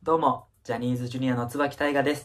どうも、ジャニーズジュニアの椿大河です。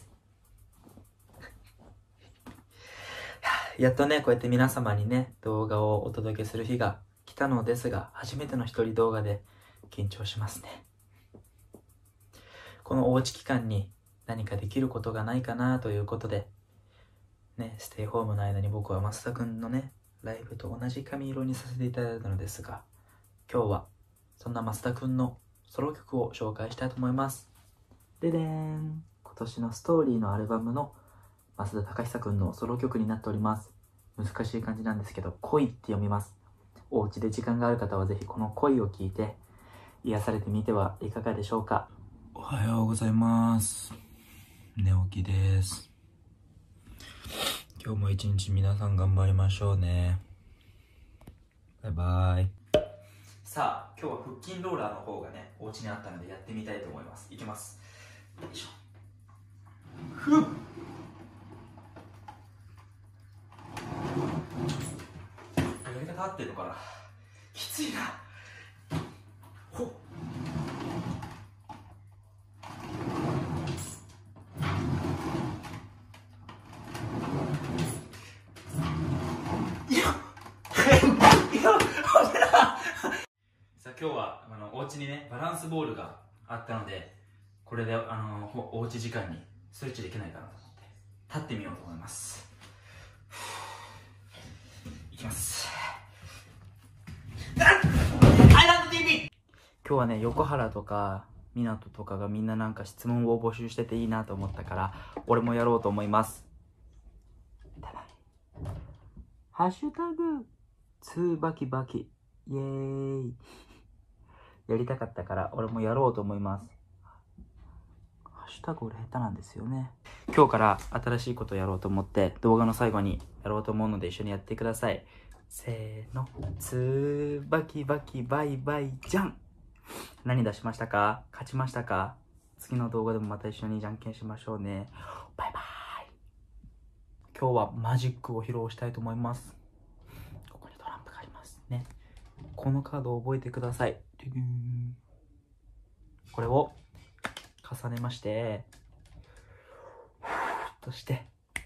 やっとね、こうやって皆様にね、動画をお届けする日が来たのですが、初めての一人動画で緊張しますね。このおうち期間に何かできることがないかなということで、ね、ステイホームの間に僕は増田くんのね、ライブと同じ髪色にさせていただいたのですが、今日はそんな増田くんのソロ曲を紹介したいと思います。ででーん。今年のストーリーのアルバムの増田貴久くんのソロ曲になっております。難しい感じなんですけど、恋って読みます。お家で時間がある方はぜひこの恋を聞いて癒されてみてはいかがでしょうか。おはようございます。寝起きです。今日も一日皆さん頑張りましょうね。バイバイ。さあ、今日は腹筋ローラーの方がね、お家にあったのでやってみたいと思います。いきます。よいしょ。ふっ。やり方合ってるのかな。きついな。ほっ。さあ今日はお家にねバランスボールがあったので、これでおうち時間にストレッチできないかなと思って立ってみようと思います。いきます。今日はね、横原とか港とかがみんななんか質問を募集してていいなと思ったから俺もやろうと思います。ハッシュタグツバキバキイエーイやりたかったから俺もやろうと思います。ハッシュタグ俺下手なんですよね。今日から新しいことをやろうと思って動画の最後にやろうと思うので一緒にやってください。せーの、ツバキバキバイバイじゃん。何出しましたか？勝ちましたか？次の動画でもまた一緒にじゃんけんしましょうね。バイバイ。今日はマジックを披露したいと思います。ここにトランプがありますね。このカードを覚えてください。これを重ねましてそして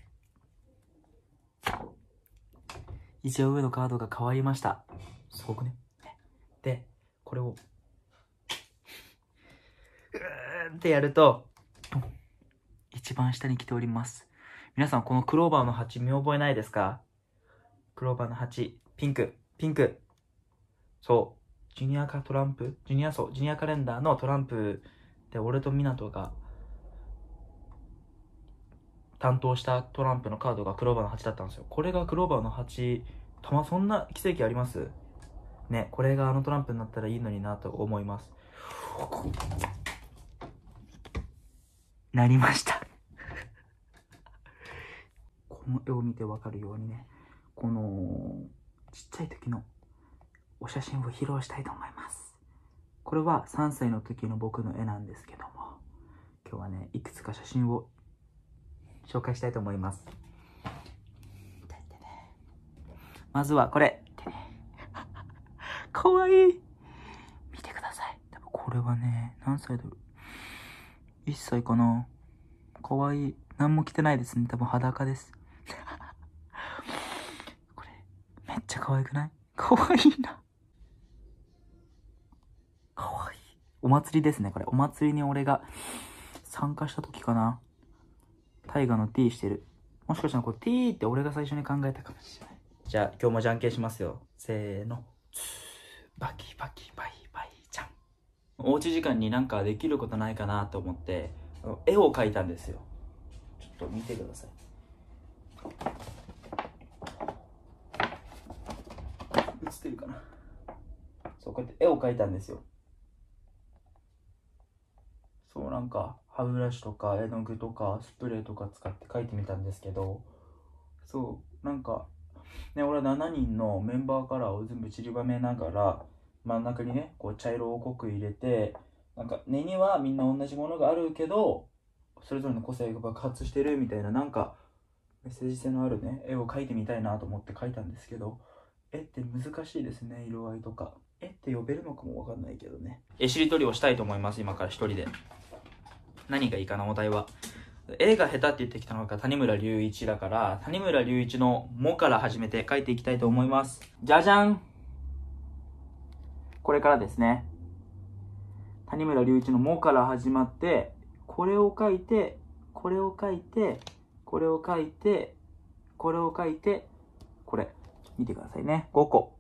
一応上のカードが変わりました。すごくね。でこれをってやると一番下に来ております。皆さんこのクローバーの8見覚えないですか？クローバーの8ピンクそう、ジュニアカトランプジュニアカレンダーのトランプで俺と湊が担当したトランプのカードがクローバーの8だったんですよ。これがクローバーの8、そんな奇跡ありますね。これがあのトランプになったらいいのになと思います。なりましたこの絵を見てわかるようにね、このちっちゃい時のお写真を披露したいと思います。これは3歳の時の僕の絵なんですけども、今日はねいくつか写真を紹介したいと思います。まずはこれかわいい。見てください。多分これはね何歳だろう、1歳かな。かわいい。何も着てないですね。多分裸ですこれめっちゃ可愛くない？かわいいな。かわいい。お祭りですね。これお祭りに俺が参加した時かな。タイガの T してる。もしかしたらこれ T って俺が最初に考えたかもしれない。じゃあ今日もじゃんけんしますよ。せーの。バキバキバイバイじゃん。おうち時間になんかできることないかなと思って絵を描いたんですよ。ちょっと見てください。映ってるかな。そうこうやって絵を描いたんですよ。そうなんか歯ブラシとか絵の具とかスプレーとか使って描いてみたんですけど、そうなんかね、俺は7人のメンバーカラーを全部散りばめながら真ん中にねこう茶色を濃く入れて、なんか根にはみんな同じものがあるけどそれぞれの個性が爆発してるみたいな、なんかメッセージ性のあるね絵を描いてみたいなと思って描いたんですけど、絵って難しいですね。色合いとか絵って呼べるのかもわかんないけどね。絵しりとりをしたいと思います。今から一人で何がいいかな、お題は。絵が下手って言ってきたのが谷村隆一だから、谷村隆一のもから始めて書いていきたいと思います。じゃじゃん。これからですね。谷村隆一のもから始まって、これを書いて、これを書いて、これを書いて、これを書いて、これ。見てくださいね。5個。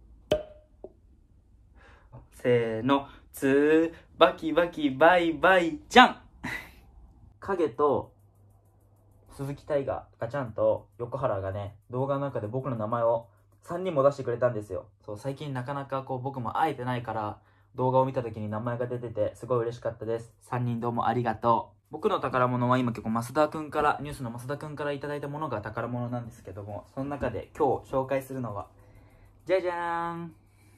せーの。バキバキバイバイじゃん。影と鈴木大河、ガチャンと横原がね、動画の中で僕の名前を3人も出してくれたんですよ。そう、最近なかなか僕も会えてないから、動画を見た時に名前が出てて、すごい嬉しかったです。3人どうもありがとう。僕の宝物は今結構増田くんから、ニュースの増田くんからいただいたものが宝物なんですけども、その中で今日紹介するのは、じゃじゃーん。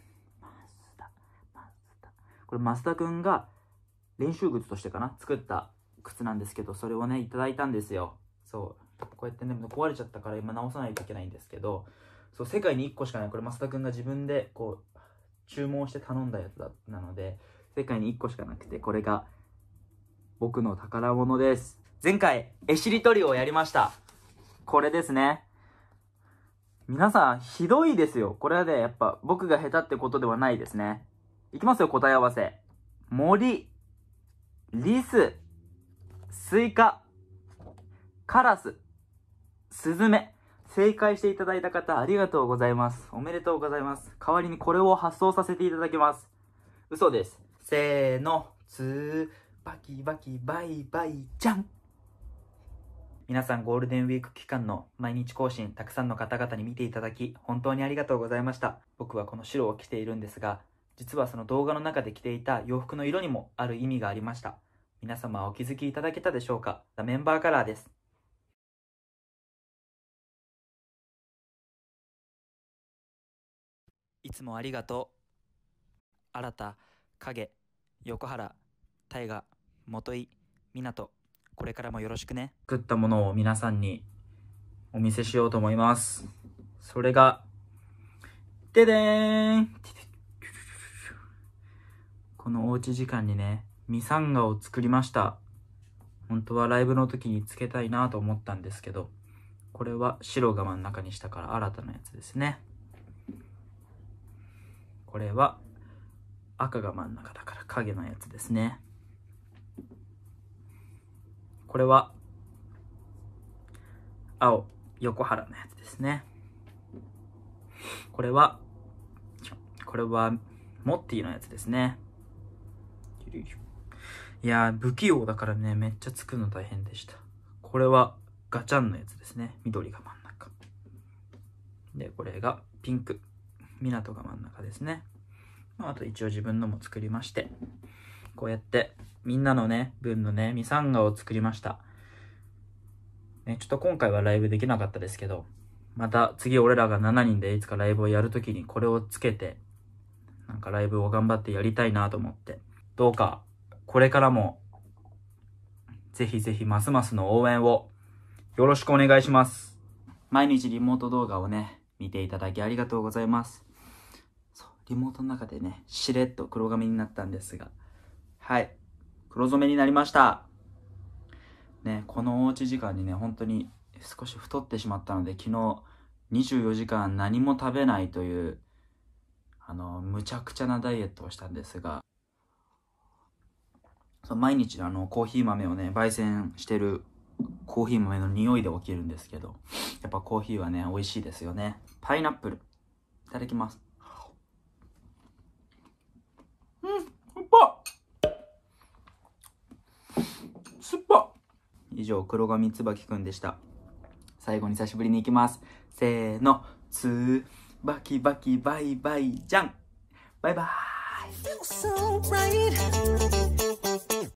これ増田くんが練習靴としてかな、作った靴なんですけど、それをね、いただいたんですよ。そう。こうやってね、壊れちゃったから今直さないといけないんですけど、そう、世界に1個しかない。これ増田くんが自分で注文して頼んだやつなので、世界に1個しかなくて、これが僕の宝物です。前回、絵しりとりをやりました。これですね。皆さん、ひどいですよ。これはね、やっぱ僕が下手ってことではないですね。いきますよ、答え合わせ。森、リス、スイカ、カラス、スズメ。正解していただいた方、ありがとうございます。おめでとうございます。代わりにこれを発送させていただきます。嘘です。せーの、バキバキバイバイじゃん。皆さんゴールデンウィーク期間の毎日更新、たくさんの方々に見ていただき、本当にありがとうございました。僕はこの白を着ているんですが、実はその動画の中で着ていた洋服の色にもある意味がありました。皆様はお気づきいただけたでしょうか？メンバーカラーです。いつもありがとう。新田、影、横原、大河、元井、湊、これからもよろしくね。作ったものを皆さんにお見せしようと思います。それが、ででーん。このおうち時間にね、ミサンガを作りました。本当はライブの時につけたいなと思ったんですけど、これは白が真ん中にしたから新たなやつですね。これは赤が真ん中だから影のやつですね。これは青、横原のやつですね。これはモッティのやつですね。いやー、不器用だからね、めっちゃ作るの大変でした。これはガチャンのやつですね。緑が真ん中。で、これがピンク。港が真ん中ですね。あと一応自分のも作りまして、こうやってみんなのね、分のね、ミサンガを作りました。ね、ちょっと今回はライブできなかったですけど、また次俺らが7人でいつかライブをやるときにこれをつけて、なんかライブを頑張ってやりたいなと思って、どうかこれからもぜひぜひますますの応援をよろしくお願いします。毎日リモート動画をね、見ていただきありがとうございます。そう、リモートの中でね、しれっと黒髪になったんですが、はい、黒染めになりました。ね、このおうち時間にね、本当に少し太ってしまったので、昨日24時間何も食べないという、むちゃくちゃなダイエットをしたんですが、毎日コーヒー豆をね、焙煎してるコーヒー豆の匂いで起きるんですけど、やっぱコーヒーはね、美味しいですよね。パイナップル。いただきます。酸っぱ酸っぱ。以上、黒髪椿くんでした。最後に久しぶりに行きます。せーの、バキバキバイバイじゃん。バイバーイ。